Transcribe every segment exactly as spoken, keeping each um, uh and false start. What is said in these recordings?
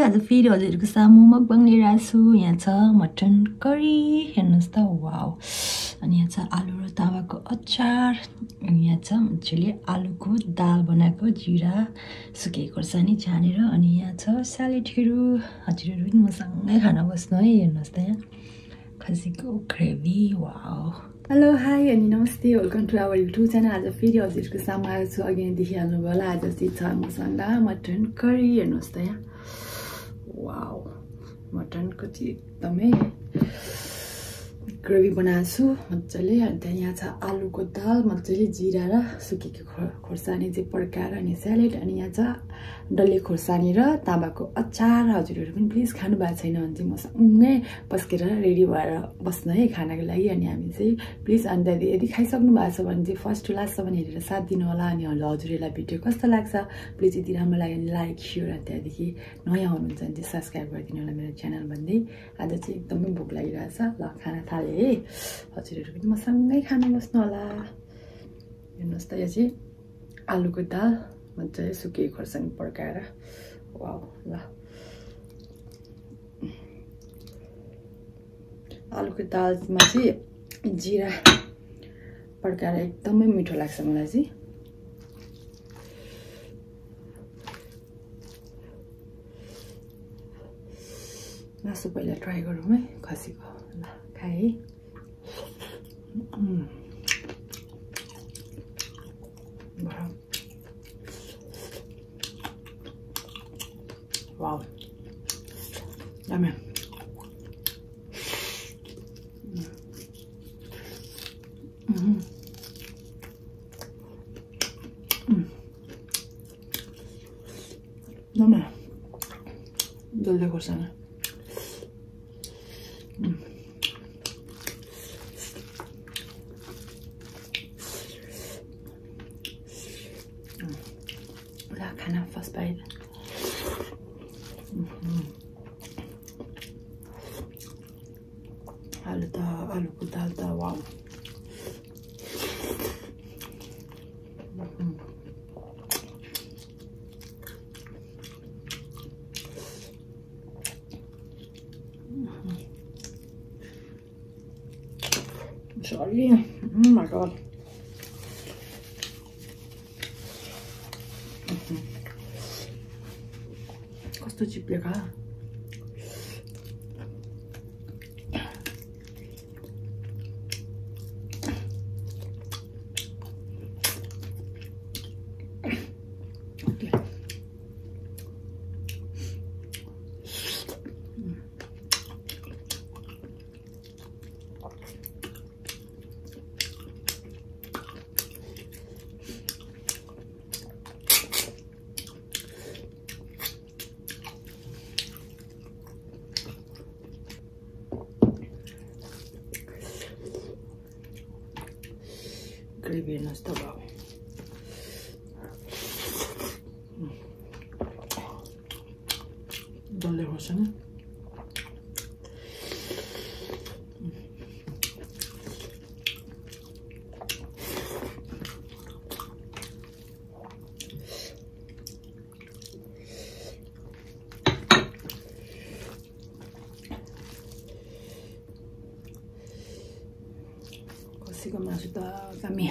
आज फेरि हजुरहरूको सामु मकबाङ लिएर आएको छु। यहाँ छ मटन करी हेर्नुहोस् त, वाउ। अनि यहाँ छ आलु र तामाको अचार। अनि यहाँ छ मन्छेले आलुको दाल बनाएको जिरा सुकेको खोर्सानी छानेर। अनि यहाँ छ स्यालेडहरू। हजुरहरू पनि मसँगै खाना बस्नु है। हेर्नुहोस् त यहाँ खसीको ग्रेभी, वाउ। हेलो हाई अनि नमस्ते, welcome to our YouTube channel. आज फेरि हजुरहरूको सामु आएको छु। अघि नै देखिहाल्नु भयो होला, आज चाहिँ छ मसँग मटन करी। हेर्नुहोस् त यहाँ, वाउ। मटनको चाहिँ एकदमै ग्रेभी बनाएको छु मजाले। अनि त्यहाँ यहाँ छ आलुको दाल मजाले जिरा र सुकेको खोर्सानी चाहिँ पड्काएर, अनि स्यालेड। अनि यहाँ छ डल्ले खोर्सानी र तामाको अचार। हजुरहरू पनि प्लिज खानु भएको छैन भने चाहिँ मसँगै पस्केर रेडी भएर बस्नु है खानाको लागि। अनि हामी चाहिँ प्लिज, अन्त यदि खाइसक्नु भएको छ भने चाहिँ फर्स्ट टु लास्टसम्म हेरेर साथ दिनु होला। अनि हजुरहरूलाई भिडियो कस्तो लाग्छ प्लिज यदि राम्रो लाग्यो भने लाइक सेयर, अनि त्यहाँदेखि नयाँ हुनुहुन्छ भने चाहिँ सब्सक्राइब गरिदिनु होला मेरो च्यानल भन्दै। आज चाहिँ एकदमै भोक लागिरहेछ। ल खाना थालेँ है, हजुरहरू पनि मसँगै खानु बस्नु होला। हेर्नुहोस् त यो चाहिँ आलुको दाल मजाले सुकेको खोर्सानी पड्काएर, वाउ। ल आलुको दालमा चाहिँ जिरा पड्काएर एकदमै मिठो लाग्छ मलाई चाहिँ। मासु पहिला ट्राई गरौँ है खसीको। ल खाएँ है। वाउ, दामी। दामी डल्ले खोर्सानी। खाना फर्स्ट बाइट। आलु त आलुको दाल त wow. Sorry, oh my god. कस्तो चिप्लेका। ग्रेभी हेर्नुहोस् त, भाउ। डल्ले खोर्सानी। खसीको मासु त दामी।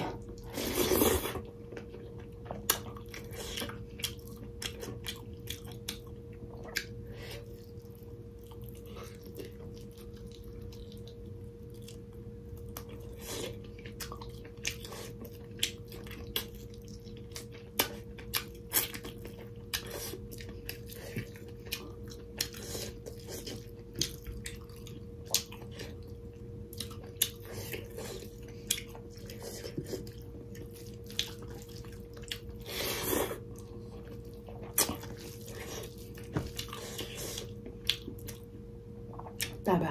Tama.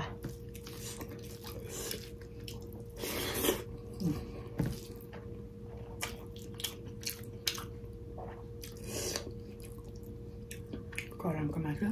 Koran kemana?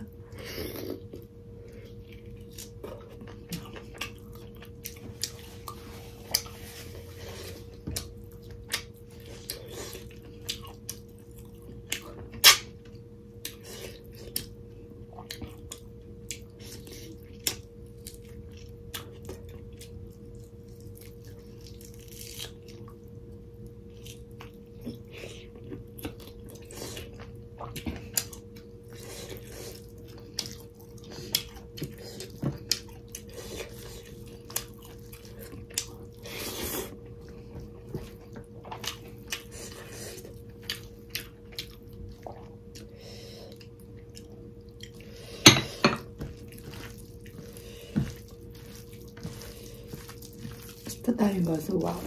कस्तो दामी भएछ वाउ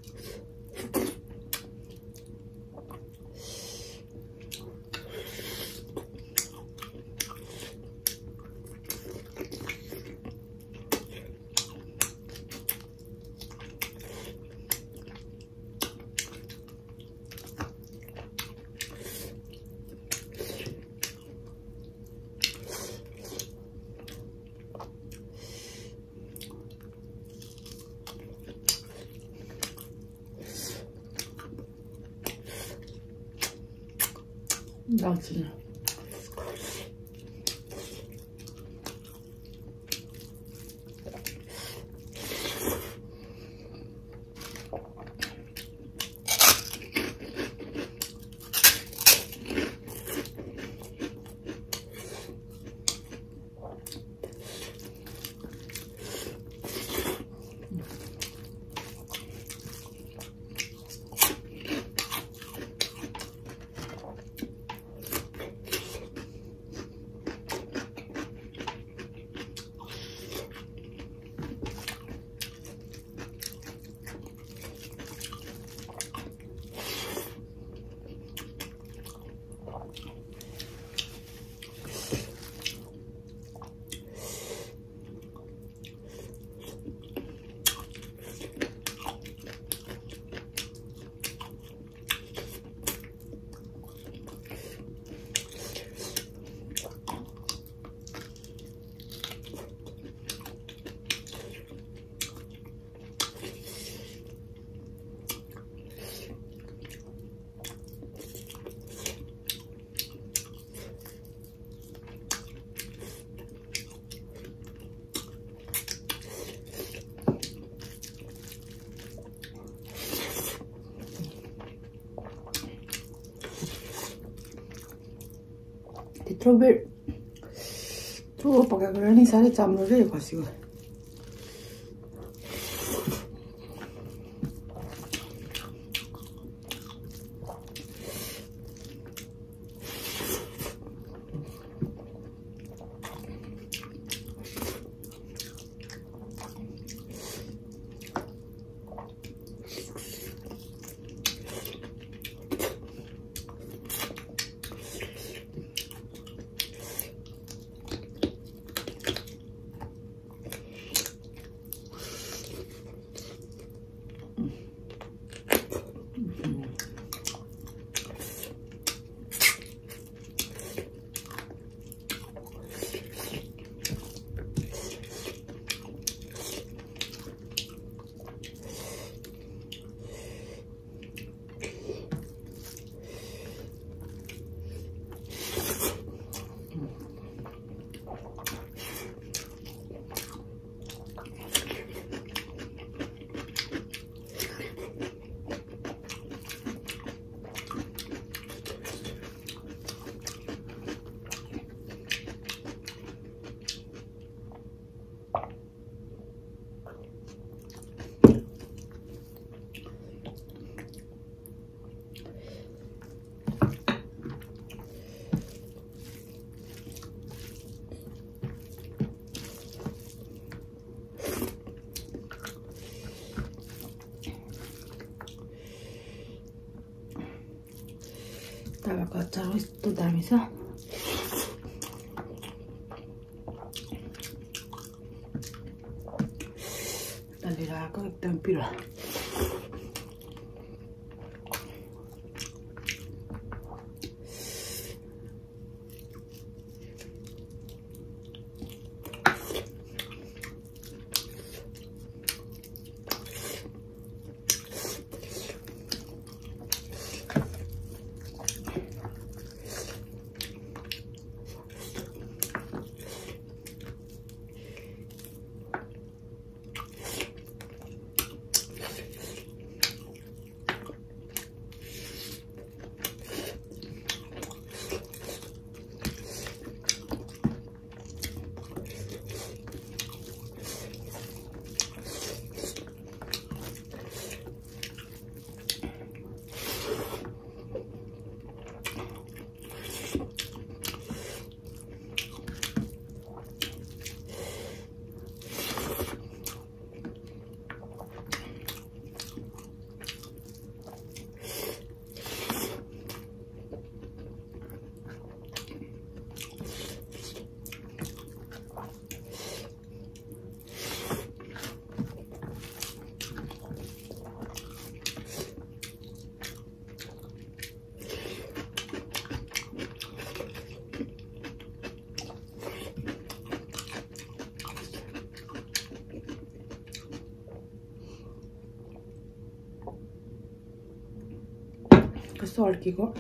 दालचिनी त्यत्रो बेर यत्रो पकाएको र नि साह्रै चाम्रो रे खसीको तामाको अचार यस्तो दामी छ डल्लेर आएको एकदम पिरो कस्तो अड्केको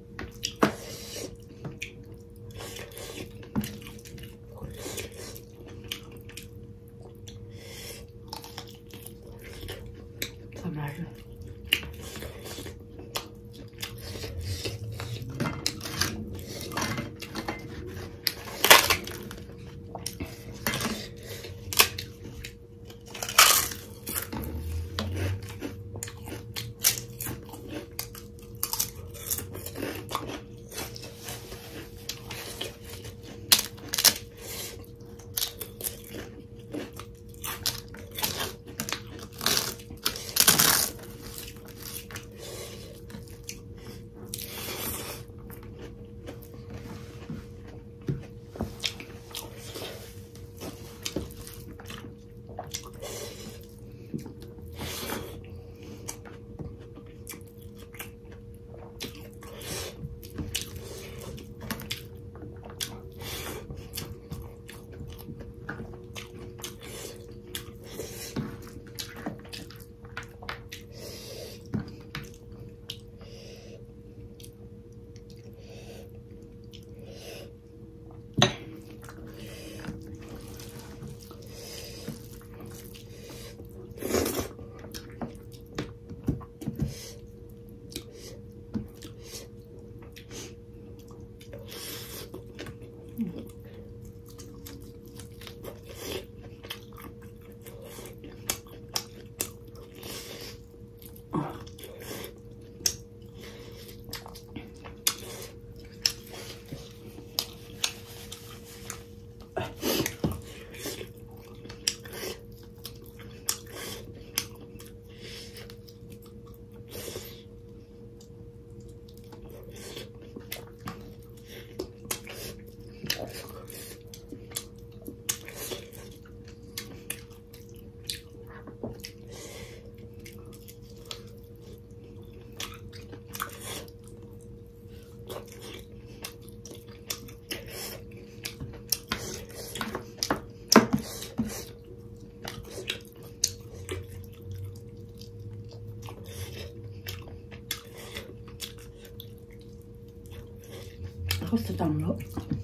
कस्तो राम्रो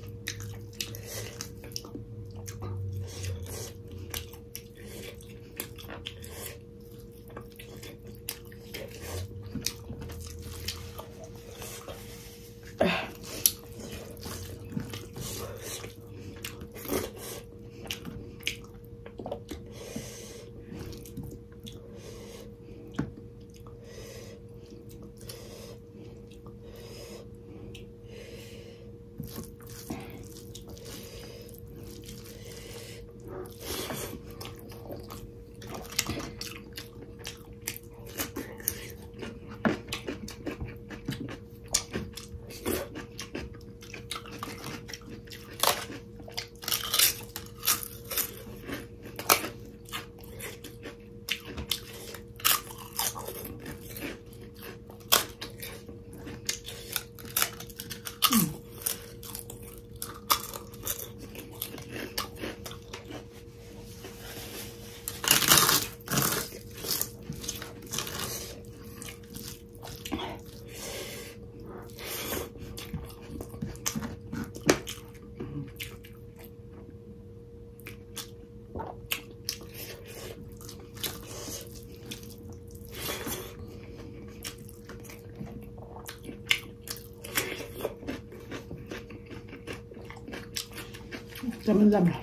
Teman-teman.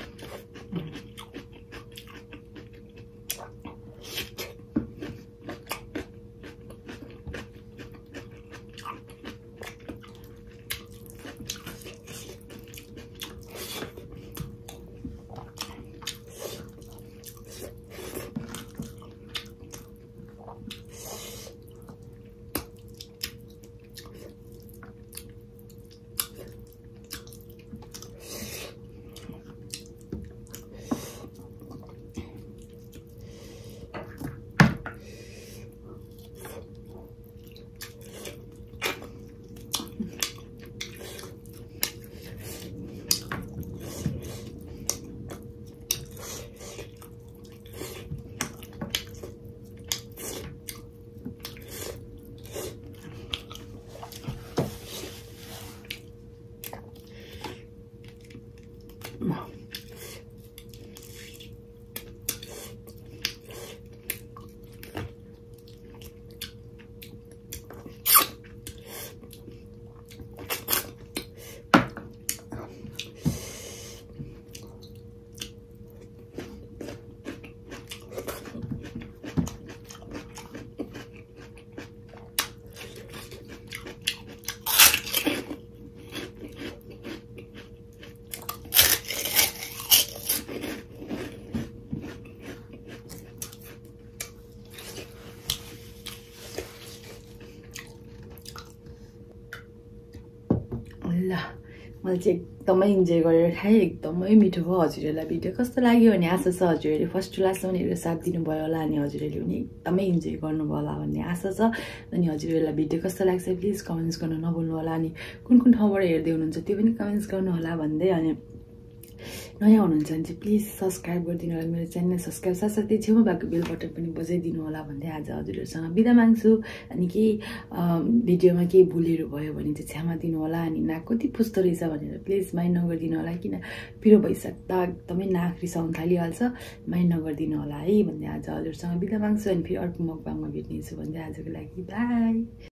मैले चाहिँ एकदमै इन्जोय गरेर खाएँ एकदमै मिठो भयो हजुरहरूलाई भिडियो कस्तो लाग्यो भन्ने आशा छ हजुरहरूले फर्स्ट टु लास्टसम्म हेरेर साथ दिनुभयो होला अनि हजुरहरूले पनि एकदमै इन्जोय गर्नुभयो होला भन्ने आशा छ अनि हजुरहरूलाई भिडियो कस्तो लाग्छ प्लिज कमेन्ट्स गर्न नभुल्नु होला अनि कुन कुन ठाउँबाट हेर्दै हुनुहुन्छ त्यो पनि कमेन्ट्स गर्नु होला भन्दै अनि नयाँ हुनुहुन्छ भने चाहिँ प्लिज सब्सक्राइब गरिदिनु होला मेरो च्यानल सब्सक्राइब साथसाथै छेउमा भएको बेल बटन पनि बजाइदिनु होला भन्दै आज हजुरहरूसँग बिदा माग्छु अनि केही भिडियोमा केही भुलहरू भयो भने चाहिँ क्षमा दिनु होला अनि नाक कति पुस्तो रहेछ भनेर प्लिज माइन्ड नगरिदिनु होला किन पिरो भइसक्दा एकदमै नाक रिसाउनु थालिहाल्छ माइन्ड नगरिदिनु होला है भन्दै आज हजुरहरूसँग बिदा माग्छु अनि फेरि अर्को मकबाङमा भेट्नेछु भन्दै आजको लागि बाई।